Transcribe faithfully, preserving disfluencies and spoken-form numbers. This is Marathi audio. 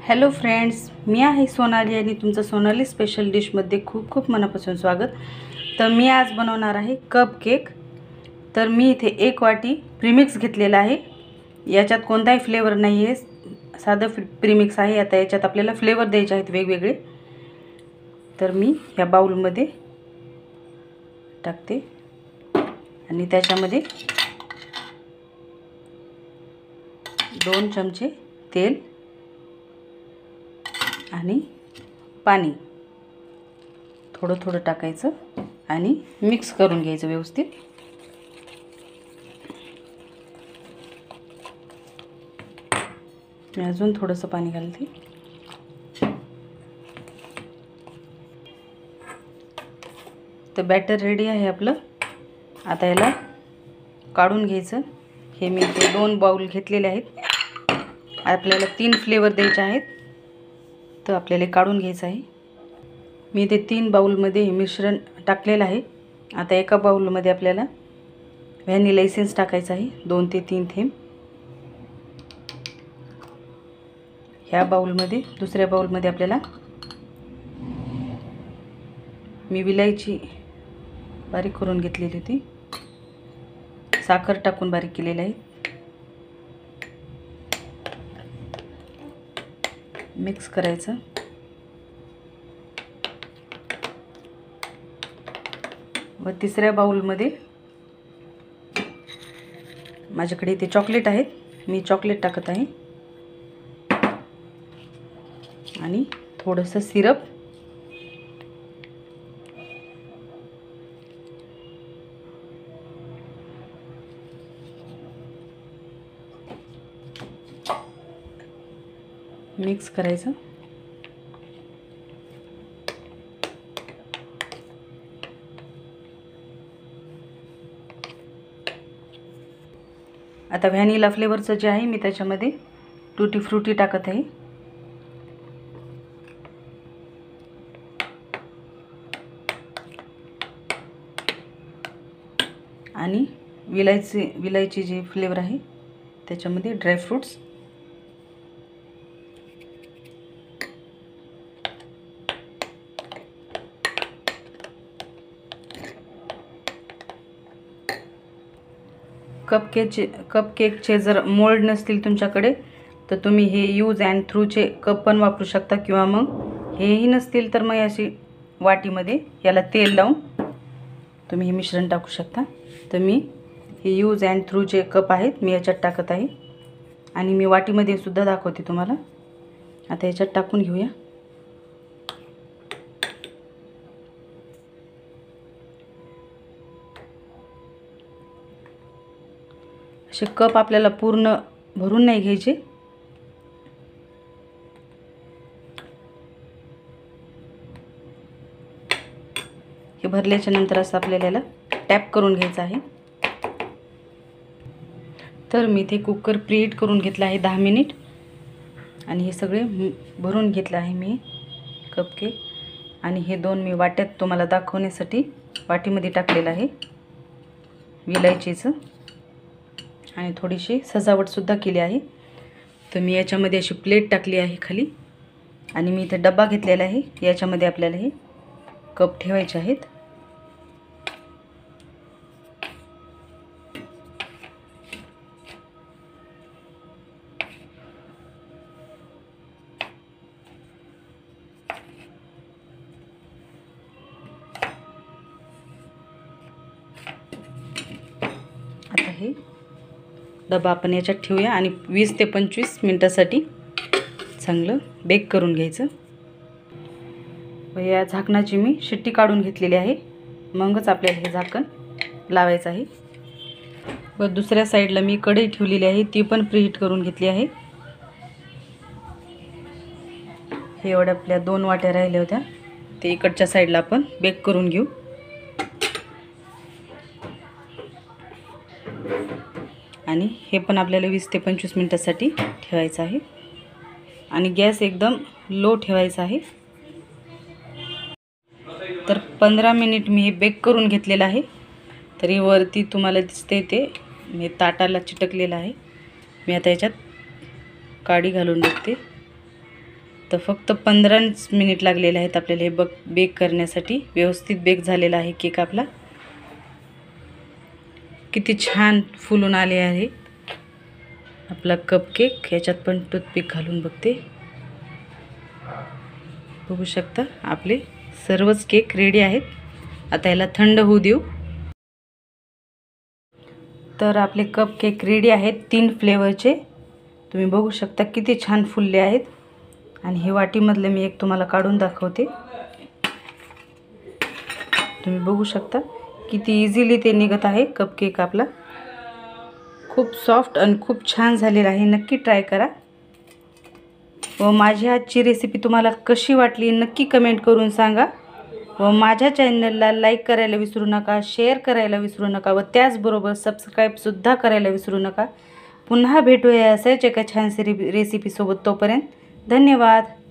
हॅलो फ्रेंड्स, मी आहे सोनाली आणि तुमचं सोनाली स्पेशल डिशमध्ये खूप खूप मनापासून स्वागत। तर मी आज बनवणार आहे कप केक। तर मी इथे एक वाटी प्रीमिक्स घेतलेला आहे। याच्यात कोणताही फ्लेवर नाही आहे, साधं प्रीमिक्स आहे। आता याच्यात आपल्याला फ्लेवर द्यायचे आहेत वेगवेगळे। तर मी या बाउलमध्ये टाकते आणि त्याच्यामध्ये दोन चमचे तेल आणि पाणी थोडं थोडं टाकायचं आणि मिक्स करून घ्यायचं व्यवस्थित। मी अजून थोडंसं पाणी घालते। तर बॅटर रेडी आहे आपलं। आता याला काढून घ्यायचं। हे मी ते दोन बाउल घेतलेले आहेत। आपल्याला तीन फ्लेवर द्यायचे आहेत, तर आपल्याला काढून घ्यायचं आहे। मी ते तीन बाउलमध्ये मिश्रण टाकलेलं आहे। आता एका बाउलमध्ये आपल्याला व्हॅनिला एसेन्स टाकायचं आहे, दोन ते तीन थेंब। ह्या बाउलमध्ये दुसऱ्या बाउलमध्ये आपल्याला मी विलायची बारीक करून घेतलेली होती, साखर टाकून बारीक केलेली आहे। मिक्स करायचं। व तिसऱ्या बाउलमध्ये माझ्याकडे इथे चॉकलेट आहेत, मी चॉकलेट टाकत आहे आणि थोडंसं सिरप। मिक्स करायचं। आता व्हॅनिला फ्लेवरचं जे आहे मी त्याच्यामध्ये टूटी फ्रूटी टाकत आहे आणि विलायची विलायची जी फ्लेवर आहे त्याच्यामध्ये ड्रायफ्रूट्स। कप केकचे कप केकचे जर मोल्ड नसतील तुमच्याकडे तर तुम्ही हे यूज अँड थ्रूचे कप पण वापरू शकता, किंवा मग हेही नसतील तर मग अशी वाटीमध्ये याला तेल लावून तुम्ही हे मिश्रण टाकू शकता। तर मी हे यूज अँड थ्रूचे कप आहेत, मी याच्यात टाकत आहे आणि मी वाटीमध्ये सुद्धा दाखवते तुम्हाला। आता याच्यात टाकून घेऊया। असे कप आपल्याला पूर्ण भरून नाही घ्यायचे। हे भरल्याच्या नंतर असं आपल्याला याला टॅप करून घ्यायचं आहे। तर मी इथे कुकर प्रीहीट करून घेतला आहे दहा मिनिट आणि हे सगळे भरून घेतलं आहे मी कप केक। आणि हे दोन मी वाट्यात तुम्हाला दाखवण्यासाठी वाटीमध्ये टाकलेलं आहे विलायचीचं, आणि थोडीशी सजावट सुद्धा केली आहे। तर मी याच्यामध्ये अशी प्लेट टाकली आहे खाली, आणि मी इथे डब्बा घेतलेला आहे, याच्यामध्ये आपल्याला हे कप ठेवायचे आहेत। आता हे डबा आपण याच्यात ठेवूया आणि वीस ते पंचवीस मिनिटासाठी चांगलं बेक करून घ्यायचं। व या झाकणाची मी शिट्टी काढून घेतलेली आहे, मगच आपल्याला हे झाकण लावायचं आहे। व दुसऱ्या साईडला मी कढई ठेवलेली आहे, ती पण प्रीहीट करून घेतली आहे। हे एवढ्या आपल्या दोन वाट्या राहिल्या होत्या, ते इकडच्या साईडला आपण बेक करून घेऊ। आणि हे पण आपल्याला वीस ते पंचवीस मिनिटासाठी ठेवायचं आहे आणि गॅस एकदम लो ठेवायचा आहे। तर पंधरा मिनिट मी हे बेक करून घेतलेलं आहे। तरी वरती तुम्हाला दिसते ते मी ताटाला चिटकलेलं आहे। मी आता याच्यात काडी घालून बघते। तर फक्त पंधराच मिनिट लागलेले आहेत आपल्याला हे बक बेक करण्यासाठी. व्यवस्थित बेक झालेला आहे केक आपला. किती छान फुलून आले आहे आपला कप केक. ह्याच्यात पण टूथपिक घालून बघते. बघू शकता आपले सर्वच केक रेडी आहेत. आता याला थंड होऊ देऊ. तर आपले कप केक रेडी आहेत तीन फ्लेवरचे. तुम्ही बघू शकता किती छान फुलले आहेत. आणि हे वाटीमधले मी एक तुम्हाला काढून दाखवते. तुम्ही बघू शकता किती इझिली ते निघत आहे कप केक आपला. खूप सॉफ्ट आणि खूप छान झालेला आहे. नक्की ट्राय करा. व माझी आजची रेसिपी तुम्हाला कशी वाटली नक्की कमेंट करून सांगा. व माझ्या चॅनलला लाईक करायला विसरू नका, शेअर करायला विसरू नका व त्याचबरोबर सबस्क्राईबसुद्धा करायला विसरू नका. पुन्हा भेटूया अशाच एका छानशी रेसिपीसोबत. तोपर्यंत धन्यवाद.